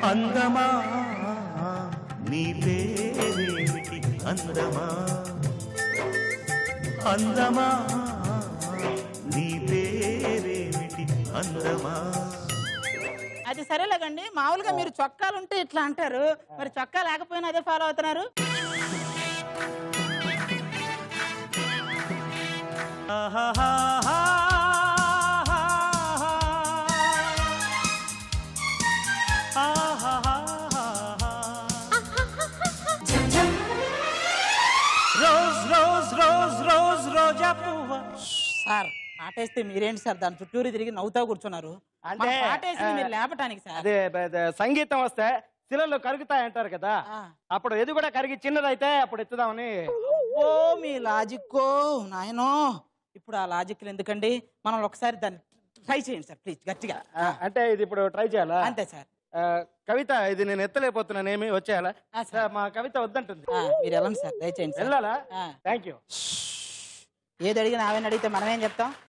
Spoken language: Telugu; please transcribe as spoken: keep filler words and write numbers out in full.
అందమా నీ పేరేమిటి అందమా అందమా నీ పేరేమిటి అందమా. అది సరేలేదండి, మామూలుగా మీరు చొక్కాలు ఉంటే ఇట్లా అంటారు, మరి చొక్కా లేకపోయినా అదే ఫాలో అవుతున్నారు. రోజ్ రోజ్ రోజ్ రోజ్ రోజా పువ్వ. సార్ పాటేస్తే మీరేంటి సార్ దాని చుట్టూరు తిరిగి నవ్వుతా కూర్చున్నారు? అంటే పాటేసి మీరు లేపటానికి సార్. అదే అదే సంగీతం వస్తే శిలలు కరుగుతాయి అంటారు కదా, అప్పుడు ఇది కూడా కరిగి చిన్నదైతే అప్పుడు ఎత్తుదామని. ఓ మీ లాజిక్కో నాయనో, ఇప్పుడు ఆ లాజిక్లు ఎందుకండి, మనం ఒకసారి దాన్ని ట్రై చేయండి సార్ ప్లీజ్ గట్టిగా. అంటే ఇది ఇప్పుడు ట్రై చేయాలా? అంతే సార్. కవిత ఇది నేను ఎత్తలేకపోతున్నాను, ఏమి వచ్చేయాలా? ఆ, సార్. మా కవిత వద్దంటుంది. ఆ, మీరు వెళ్ళండి సార్, దయచేయండి సార్. వెళ్ళాలా? ఆ. Thank you. ఏది అడిగినా ఆమెను అడిగితే మనమేం చెప్తాం?